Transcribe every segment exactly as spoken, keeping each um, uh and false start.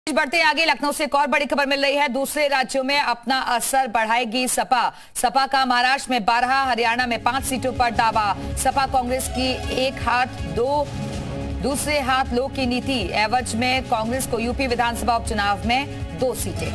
बढ़ते हैं आगे। लखनऊ से एक और बड़ी खबर मिल रही है। दूसरे राज्यों में अपना असर बढ़ाएगी सपा। सपा का महाराष्ट्र में बारह, हरियाणा में पांच सीटों पर दावा। सपा कांग्रेस की एक हाथ दो दूसरे हाथ लो की नीति एवज में कांग्रेस को यूपी विधानसभा उपचुनाव में दो सीटें।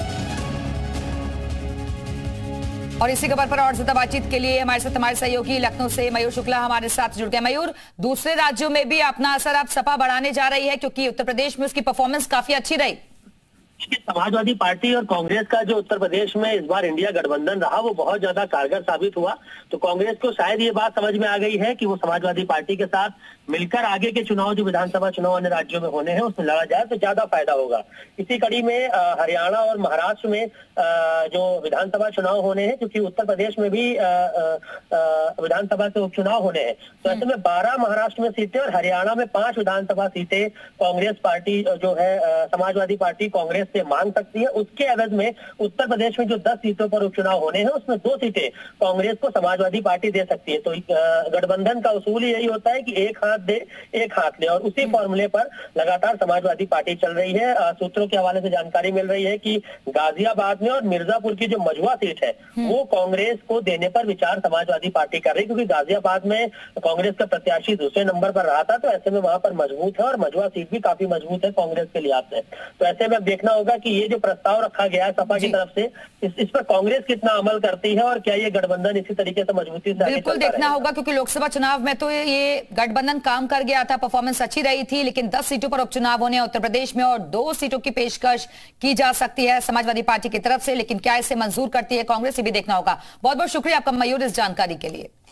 और इसी खबर पर और ज्यादा बातचीत के लिए हमारे साथ हमारे सहयोगी लखनऊ से मयूर शुक्ला हमारे साथ जुड़ गए। मयूर, दूसरे राज्यों में भी अपना असर अब सपा बढ़ाने जा रही है, क्योंकि उत्तर प्रदेश में उसकी परफॉर्मेंस काफी अच्छी रही। समाजवादी पार्टी और कांग्रेस का जो उत्तर प्रदेश में इस बार इंडिया गठबंधन रहा वो बहुत ज्यादा कारगर साबित हुआ। तो कांग्रेस को शायद ये बात समझ में आ गई है कि वो समाजवादी पार्टी के साथ मिलकर आगे के चुनाव जो विधानसभा चुनाव अन्य राज्यों में होने हैं उसमें लड़ा जाए तो ज्यादा फायदा होगा। इसी कड़ी में हरियाणा और महाराष्ट्र में आ, जो विधानसभा चुनाव होने हैं, क्योंकि उत्तर प्रदेश में भी विधानसभा के उपचुनाव होने हैं, तो ऐसे में बारह महाराष्ट्र में सीटें और हरियाणा में पांच विधानसभा सीटें कांग्रेस पार्टी जो है समाजवादी पार्टी कांग्रेस से मांग सकती है। उसके एवज में उत्तर प्रदेश में जो दस सीटों पर उपचुनाव होने हैं उसमें दो सीटें कांग्रेस को समाजवादी पार्टी दे सकती है। तो गठबंधन का उसूल यही होता है कि एक हाथ दे एक हाथ ले, और उसी फॉर्मूले पर लगातार समाजवादी पार्टी चल रही है। सूत्रों के हवाले से जानकारी मिल रही है कि गाजियाबाद में और मिर्जापुर की जो मझुआ सीट है वो कांग्रेस को देने पर विचार समाजवादी पार्टी कर रही है, क्योंकि गाजियाबाद में कांग्रेस का प्रत्याशी दूसरे नंबर पर रहा था। तो ऐसे में वहां पर मजबूत है और मझुआ सीट भी काफी मजबूत है कांग्रेस के लिहाज से। तो ऐसे में देखना होगा कि ये जो प्रस्ताव रखा गया है सपा की तरफ से, इस, इस पर कांग्रेस कितना अमल करती है और क्या ये गठबंधन इसी तरीके से मजबूती से बिल्कुल देखना होगा, क्योंकि लोकसभा चुनाव में तो ये गठबंधन काम कर गया था, परफॉर्मेंस अच्छी रही थी, लेकिन दस सीटों पर उपचुनाव होने उत्तर प्रदेश में और दो सीटों की पेशकश की जा सकती है समाजवादी पार्टी की तरफ से, लेकिन क्या इसे मंजूर करती है कांग्रेस, ये भी देखना होगा। बहुत बहुत शुक्रिया आपका मयूर इस जानकारी के लिए।